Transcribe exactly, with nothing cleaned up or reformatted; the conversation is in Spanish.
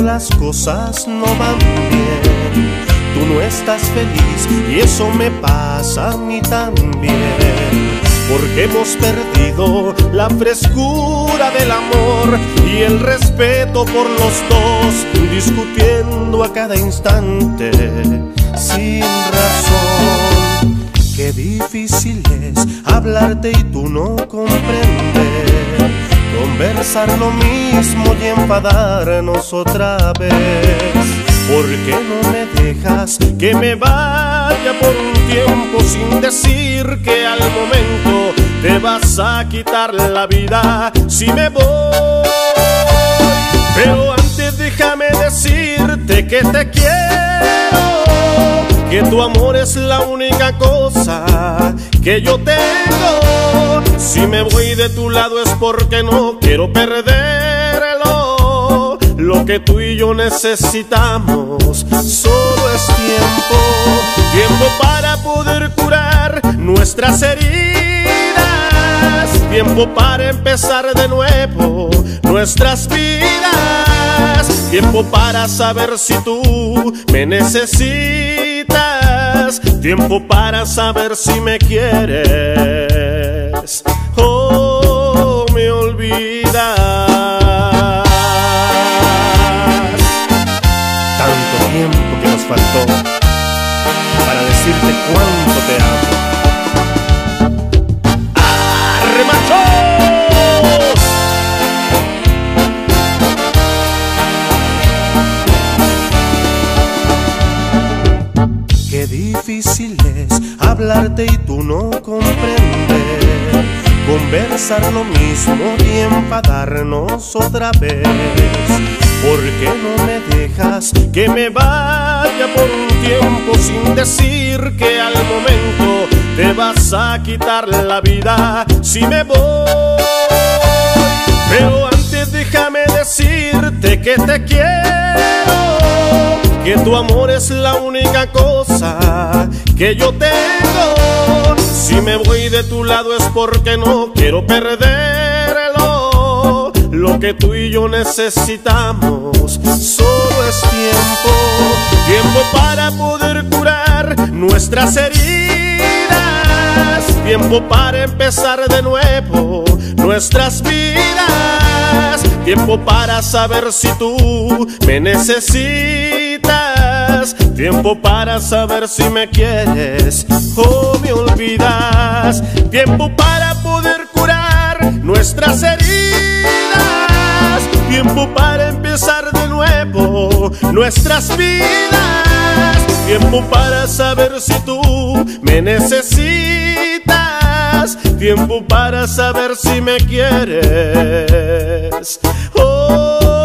las cosas no van bien, tú no estás feliz y eso me pasa a mí también. Porque hemos perdido la frescura del amor y el respeto por los dos, discutiendo a cada instante sin razón. Qué difícil es hablarte y tú no comprender, conversar lo mismo y enfadarnos otra vez. ¿Por qué no me dejas que me vaya por un tiempo sin decir que al momento te vas a quitar la vida si me voy? Pero antes déjame decirte que te quiero, que tu amor es la única cosa que yo tengo. Si me voy de tu lado es porque no quiero perderlo. Lo que tú y yo necesitamos solo es tiempo, tiempo para poder curar nuestras heridas, tiempo para empezar de nuevo nuestras vidas, tiempo para saber si tú me necesitas, tiempo para saber si me quieres o me olvidas. Tanto tiempo que nos faltó para decirte cuánto te amo. ¡Arre, machos! Qué difícil es hablarte y tú no comprender, conversar lo mismo y enfadarnos otra vez. ¿Por qué no me dejas que me vaya por un tiempo sin decir que al momento te vas a quitar la vida si me voy? Pero antes déjame decirte que te quiero, que tu amor es la única cosa que yo tengo. Si me voy de tu lado es porque no quiero perderlo. Lo que tú y yo necesitamos solo es tiempo, tiempo para poder curar nuestras heridas, tiempo para empezar de nuevo nuestras vidas, tiempo para saber si tú me necesitas, tiempo para saber si me quieres o me olvidas, tiempo para poder curar nuestras heridas, tiempo para empezar de nuevo nuestras vidas, tiempo para saber si tú me necesitas, tiempo para saber si me quieres. Oh,